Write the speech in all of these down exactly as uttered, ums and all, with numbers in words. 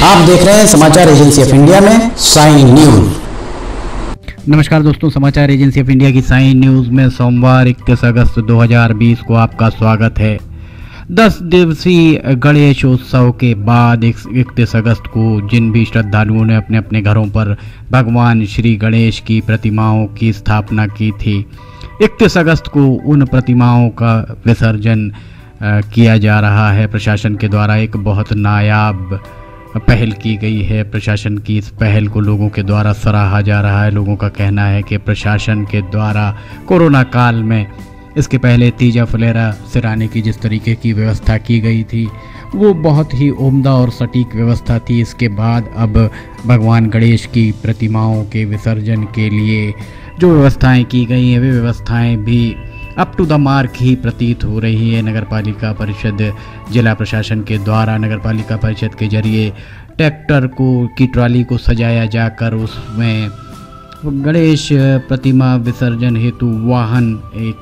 आप देख रहे हैं समाचार एजेंसी ऑफ इंडिया में साइन न्यूज। नमस्कार दोस्तों, समाचार एजेंसी ऑफ इंडिया की साइन न्यूज में सोमवार इक्कीस अगस्त दो हज़ार बीस को आपका स्वागत है। दस दिवसीय गणेशोत्सव के बाद इकतीस अगस्त को जिन भी श्रद्धालुओं ने अपने अपने घरों पर भगवान श्री गणेश की प्रतिमाओं की स्थापना की थी, इकतीस अगस्त को उन प्रतिमाओं का विसर्जन किया जा रहा है। प्रशासन के द्वारा एक बहुत नायाब पहल की गई है। प्रशासन की इस पहल को लोगों के द्वारा सराहा जा रहा है। लोगों का कहना है कि प्रशासन के द्वारा कोरोना काल में इसके पहले तीजा फुलेरा सिराने की जिस तरीके की व्यवस्था की गई थी वो बहुत ही उम्दा और सटीक व्यवस्था थी। इसके बाद अब भगवान गणेश की प्रतिमाओं के विसर्जन के लिए जो व्यवस्थाएं की गई हैं वे व्यवस्थाएं भी अप टू द मार्क ही प्रतीत हो रही है। नगर पालिका परिषद, जिला प्रशासन के द्वारा नगर पालिका परिषद के जरिए ट्रैक्टर को की ट्रॉली को सजाया जाकर उसमें गणेश प्रतिमा विसर्जन हेतु वाहन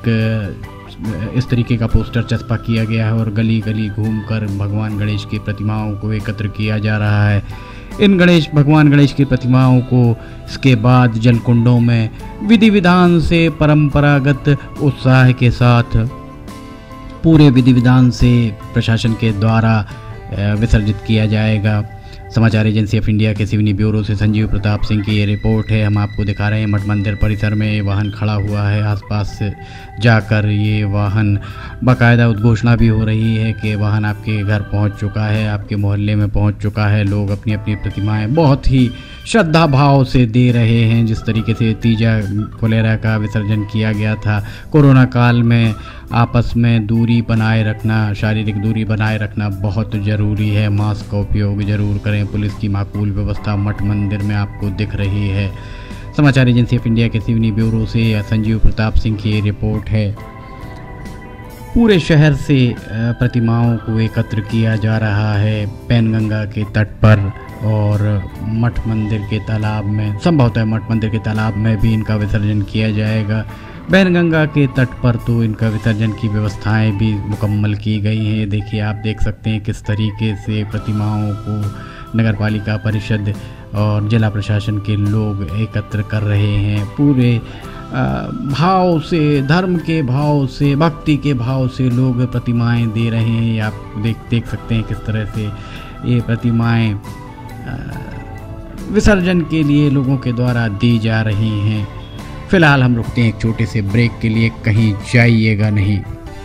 एक इस तरीके का पोस्टर चस्पा किया गया है और गली गली घूमकर भगवान गणेश की प्रतिमाओं को एकत्र किया जा रहा है। इन गणेश भगवान गणेश की प्रतिमाओं को इसके बाद जलकुंडों में विधि विधान से परंपरागत उत्साह के साथ पूरे विधि विधान से प्रशासन के द्वारा विसर्जित किया जाएगा। समाचार एजेंसी ऑफ इंडिया के सिवनी ब्यूरो से संजीव प्रताप सिंह की ये रिपोर्ट है। हम आपको दिखा रहे हैं मठ मंदिर परिसर में ये वाहन खड़ा हुआ है। आसपास से जाकर ये वाहन बाकायदा उद्घोषणा भी हो रही है कि वाहन आपके घर पहुंच चुका है, आपके मोहल्ले में पहुंच चुका है। लोग अपनी अपनी प्रतिमाएं बहुत ही श्रद्धा भाव से दे रहे हैं। जिस तरीके से तीजा फुलेरा का विसर्जन किया गया था, कोरोना काल में आपस में दूरी बनाए रखना, शारीरिक दूरी बनाए रखना बहुत ज़रूरी है। मास्क का उपयोग ज़रूर करें। पुलिस की माकूल व्यवस्था मठ मंदिर में आपको दिख रही है। समाचार एजेंसी ऑफ इंडिया के सिवनी ब्यूरो से संजीव प्रताप सिंह की रिपोर्ट है। पूरे शहर से प्रतिमाओं को एकत्र किया जा रहा है पैनगंगा के तट पर और मठ मंदिर के तालाब में, संभवतः मठ मंदिर के तालाब में भी इनका विसर्जन किया जाएगा। बैनगंगा के तट पर तो इनका विसर्जन की व्यवस्थाएं भी मुकम्मल की गई हैं। देखिए, आप देख सकते हैं किस तरीके से प्रतिमाओं को नगर पालिका परिषद और जिला प्रशासन के लोग एकत्र कर रहे हैं। पूरे भाव से, धर्म के भाव से, भक्ति के भाव से लोग प्रतिमाएं दे रहे हैं। आप देख देख सकते हैं किस तरह से ये प्रतिमाएं विसर्जन के लिए लोगों के द्वारा दी जा रही हैं। फिलहाल हम रुकते हैं एक छोटे से ब्रेक के लिए, कहीं जाइएगा नहीं।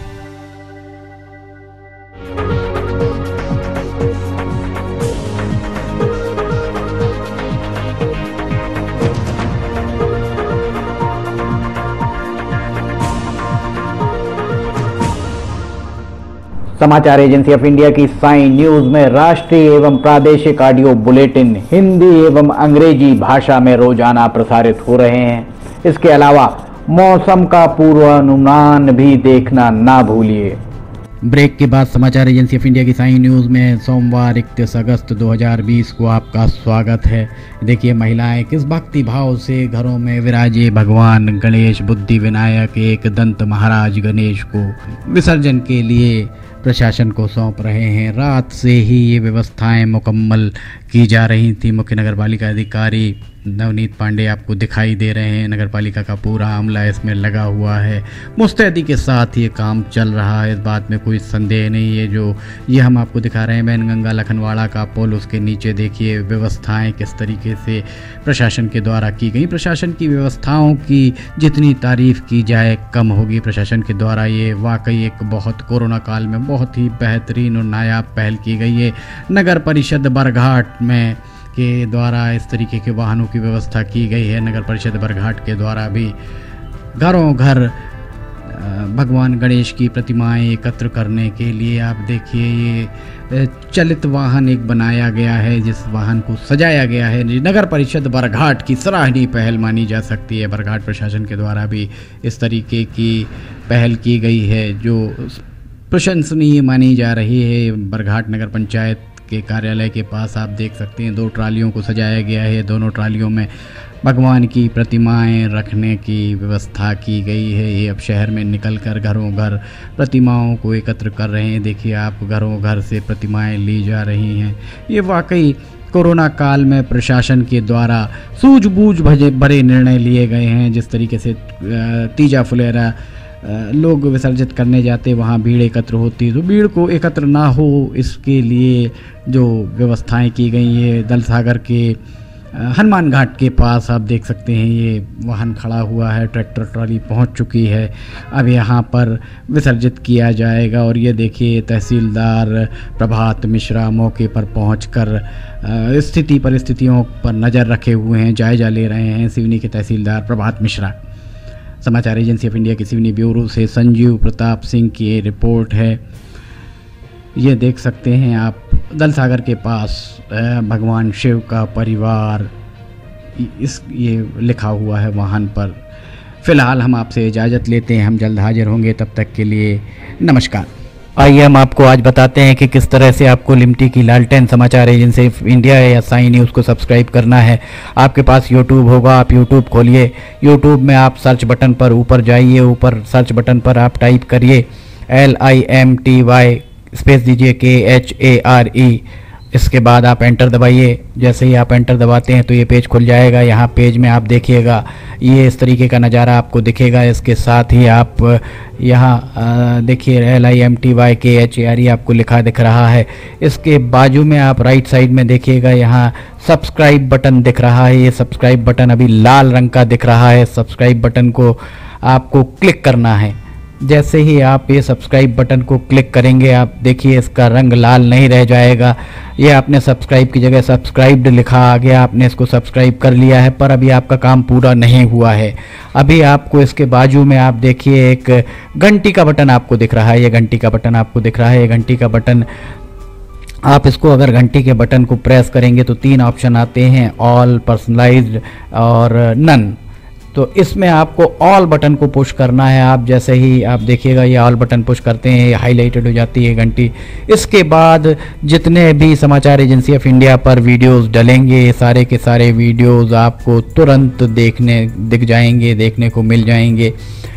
समाचार एजेंसी ऑफ इंडिया की साइन न्यूज में राष्ट्रीय एवं प्रादेशिक ऑडियो बुलेटिन हिंदी एवं अंग्रेजी भाषा में रोजाना प्रसारित हो रहे हैं। इसके अलावा मौसम का पूर्वानुमान भी देखना ना भूलिए। ब्रेक के बाद समाचार एजेंसी ऑफ इंडिया की साइन न्यूज़ में सोमवार इकतीस अगस्त दो हज़ार बीस को आपका स्वागत है। देखिए, महिलाएं किस भक्ति भाव से घरों में विराजे भगवान गणेश बुद्धि विनायक एक दंत महाराज गणेश को विसर्जन के लिए प्रशासन को सौंप रहे हैं। रात से ही ये व्यवस्थाएं मुकम्मल की जा रही थी। मुख्य नगर पालिका अधिकारी नवनीत पांडे आपको दिखाई दे रहे हैं। नगर पालिका का पूरा अमला इसमें लगा हुआ है। मुस्तैदी के साथ ये काम चल रहा है, इस बात में कोई संदेह नहीं है। जो ये हम आपको दिखा रहे हैं बैनगंगा लखनवाड़ा का पुल, उसके नीचे देखिए व्यवस्थाएं किस तरीके से प्रशासन के द्वारा की गई। प्रशासन की व्यवस्थाओं की जितनी तारीफ़ की जाए कम होगी। प्रशासन के द्वारा ये वाकई एक बहुत कोरोना काल में बहुत ही बेहतरीन और नायाब पहल की गई है। नगर परिषद बरघाट में के द्वारा इस तरीके के वाहनों की व्यवस्था की गई है। नगर परिषद बरघाट के द्वारा भी घरों घर भगवान गणेश की प्रतिमाएं एकत्र करने के लिए आप देखिए ये चलित वाहन एक बनाया गया है, जिस वाहन को सजाया गया है। नगर परिषद बरघाट की सराहनीय पहल मानी जा सकती है। बरघाट प्रशासन के द्वारा भी इस तरीके की पहल की गई है जो प्रशंसनीय मानी जा रही है। बरघाट नगर पंचायत के कार्यालय के पास आप देख सकते हैं दो ट्रालियों को सजाया गया है। दोनों ट्रालियों में भगवान की प्रतिमाएं रखने की व्यवस्था की गई है। ये अब शहर में निकलकर घरों घर प्रतिमाओं को एकत्र कर रहे हैं। देखिए आप, घरों घर से प्रतिमाएं ली जा रही हैं। ये वाकई कोरोना काल में प्रशासन के द्वारा सूझबूझ भरे भरे निर्णय लिए गए हैं। जिस तरीके से तीजा फुलेरा लोग विसर्जित करने जाते, वहाँ भीड़ एकत्र होती, तो भीड़ को एकत्र ना हो इसके लिए जो व्यवस्थाएं की गई है। दल सागर के हनुमान घाट के पास आप देख सकते हैं ये वाहन खड़ा हुआ है, ट्रैक्टर ट्रॉली पहुंच चुकी है, अब यहाँ पर विसर्जित किया जाएगा। और ये देखिए तहसीलदार प्रभात मिश्रा मौके पर पहुंचकर स्थिति परिस्थितियों पर नज़र रखे हुए हैं, जायजा ले रहे हैं। सिवनी के तहसीलदार प्रभात मिश्रा। समाचार एजेंसी ऑफ इंडिया की सिवनी ब्यूरो से संजीव प्रताप सिंह की ये रिपोर्ट है। ये देख सकते हैं आप दल सागर के पास भगवान शिव का परिवार इस ये लिखा हुआ है वाहन पर। फिलहाल हम आपसे इजाज़त लेते हैं, हम जल्द हाजिर होंगे, तब तक के लिए नमस्कार। आइए हम आपको आज बताते हैं कि किस तरह से आपको लिमटी की लालटेन समाचार एजेंसी ऑफ इंडिया या साई न्यूज़ को सब्सक्राइब करना है। आपके पास यूट्यूब होगा, आप यूट्यूब खोलिए, यूट्यूब में आप सर्च बटन पर ऊपर जाइए, ऊपर सर्च बटन पर आप टाइप करिए L I M T Y space दीजिए के एच ए आर ई, इसके बाद आप एंटर दबाइए। जैसे ही आप एंटर दबाते हैं तो ये पेज खुल जाएगा। यहाँ पेज में आप देखिएगा ये इस तरीके का नज़ारा आपको दिखेगा। इसके साथ ही आप यहाँ देखिए L I M T Y K H A R E आपको लिखा दिख रहा है। इसके बाजू में आप राइट साइड में देखिएगा यहाँ सब्सक्राइब बटन दिख रहा है। ये सब्सक्राइब बटन अभी लाल रंग का दिख रहा है। सब्सक्राइब बटन को आपको क्लिक करना है। जैसे ही आप ये सब्सक्राइब बटन को क्लिक करेंगे आप देखिए इसका रंग लाल नहीं रह जाएगा। ये आपने सब्सक्राइब की जगह सब्सक्राइब्ड लिखा आ गया, आपने इसको सब्सक्राइब कर लिया है, पर अभी आपका काम पूरा नहीं हुआ है। अभी आपको इसके बाजू में आप देखिए एक घंटी का बटन आपको दिख रहा है। ये घंटी का बटन आपको दिख रहा है। ये घंटी का बटन आप इसको अगर घंटी के बटन को प्रेस करेंगे तो तीन ऑप्शन आते हैं, ऑल, पर्सनलाइज्ड और नन। तो इसमें आपको ऑल बटन को पुश करना है। आप जैसे ही आप देखिएगा ये ऑल बटन पुश करते हैं, ये हाईलाइटेड हो जाती है घंटी। इसके बाद जितने भी समाचार एजेंसी ऑफ इंडिया पर वीडियोस डलेंगे, सारे के सारे वीडियोस आपको तुरंत देखने दिख जाएंगे, देखने को मिल जाएंगे।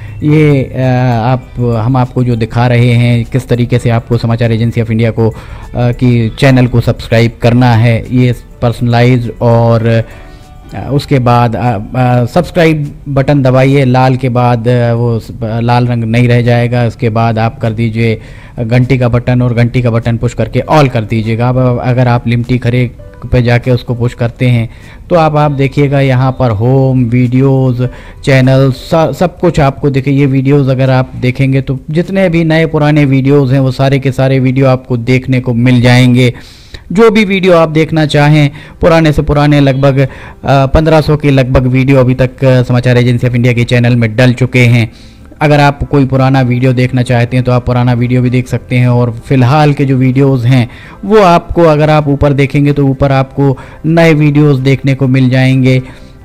ये आप हम आपको जो दिखा रहे हैं किस तरीके से आपको समाचार एजेंसी ऑफ इंडिया को की चैनल को सब्सक्राइब करना है। ये पर्सनलाइज और उसके बाद सब्सक्राइब बटन दबाइए, लाल के बाद वो लाल रंग नहीं रह जाएगा। उसके बाद आप कर दीजिए घंटी का बटन और घंटी का बटन पुश करके ऑल कर दीजिएगा। अब अगर आप लिमटी खरे पे जाके उसको पुश करते हैं तो आप आप देखिएगा यहाँ पर होम, वीडियोस, चैनल, सब कुछ आपको दिखे। ये वीडियोस अगर आप देखेंगे तो जितने भी नए पुराने वीडियोस हैं वो सारे के सारे वीडियो आपको देखने को मिल जाएंगे। जो भी वीडियो आप देखना चाहें, पुराने से पुराने लगभग पंद्रह सौ के लगभग वीडियो अभी तक समाचार एजेंसी ऑफ इंडिया के चैनल में डल चुके हैं। अगर आप कोई पुराना वीडियो देखना चाहते हैं तो आप पुराना वीडियो भी देख सकते हैं। और फिलहाल के जो वीडियोस हैं वो आपको अगर आप ऊपर देखेंगे तो ऊपर आपको नए वीडियोस देखने को मिल जाएंगे।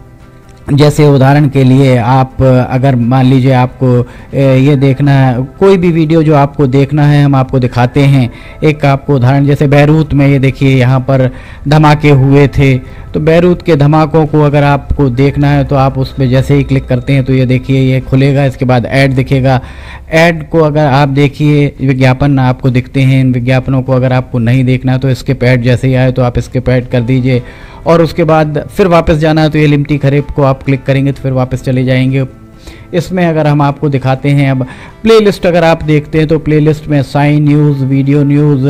जैसे उदाहरण के लिए आप अगर मान लीजिए आपको ये देखना है, कोई भी वीडियो जो आपको देखना है हम आपको दिखाते हैं। एक आपको उदाहरण जैसे बैरूत में ये देखिए यहाँ पर धमाके हुए थे, तो बैरूत के धमाकों को अगर आपको देखना है तो आप उस पर जैसे ही क्लिक करते हैं तो ये देखिए ये खुलेगा। इसके बाद ऐड दिखेगा। ऐड को अगर आप देखिए विज्ञापन आपको दिखते हैं, इन विज्ञापनों को अगर आपको नहीं देखना है तो स्किप ऐड जैसे ही आए तो आप स्किप ऐड कर दीजिए। और उसके बाद फिर वापस जाना है तो ये लिमटी खरेब को आप क्लिक करेंगे तो फिर वापस चले जाएंगे। इसमें अगर हम आपको दिखाते हैं अब प्लेलिस्ट अगर आप देखते हैं तो प्लेलिस्ट में Sai news, video news,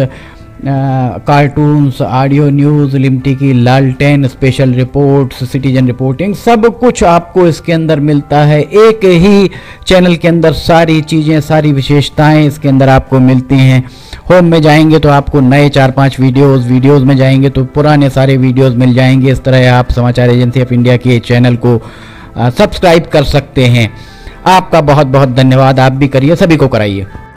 cartoons, audio news, Limty की लालटेन, स्पेशल रिपोर्ट्स, सिटीजन रिपोर्टिंग, सब कुछ आपको इसके अंदर मिलता है। एक ही चैनल के अंदर सारी चीज़ें, सारी विशेषताएं इसके अंदर आपको मिलती हैं। होम में जाएंगे तो आपको नए चार पांच वीडियोस, वीडियोस में जाएंगे तो पुराने सारे वीडियोस मिल जाएंगे। इस तरह आप समाचार एजेंसी ऑफ इंडिया के चैनल को सब्सक्राइब कर सकते हैं। आपका बहुत बहुत धन्यवाद। आप भी करिए, सभी को कराइए।